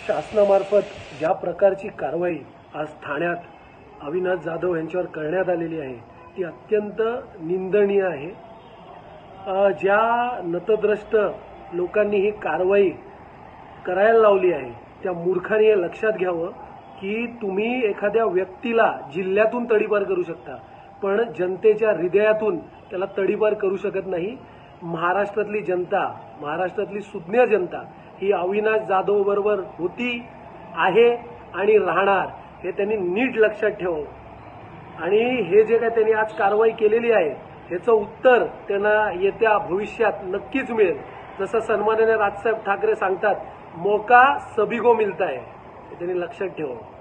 शासनामार्फत ज्या प्रकारची कारवाई आज ठाण्यात अविनाश जाधव यांच्यावर करण्यात आलेली आहे ती अत्यंत निंदनीय आहे। ज्या नतद्रष्ट लोकांनी ही कारवाई करायला लावली आहे त्या मूर्खांनी हे लक्षात घ्यावं की तुम्ही एखाद्या व्यक्तीला जिल्ह्यातून तडीपार करू शकता पण जनतेच्या हृदयातून त्याला तडीपार करू शकत नाही। महाराष्ट्रातली जनता, महाराष्ट्रातली सुज्ञ जनता ही अविनाश जाधव बरोबर होती, आहे आणि राहणार हे त्यांनी नीट लक्षात ठेवावं। आणि हे जे काय त्यांनी आज कारवाई केलेली आहे याचं उत्तर त्यांना येत्या भविष्यात नक्कीच मिळेल। जसं सन्माननीय राजसाहेब ठाकरे सांगतात, मौका सभी को मिलता है, हे त्यांनी लक्षात ठेवावं।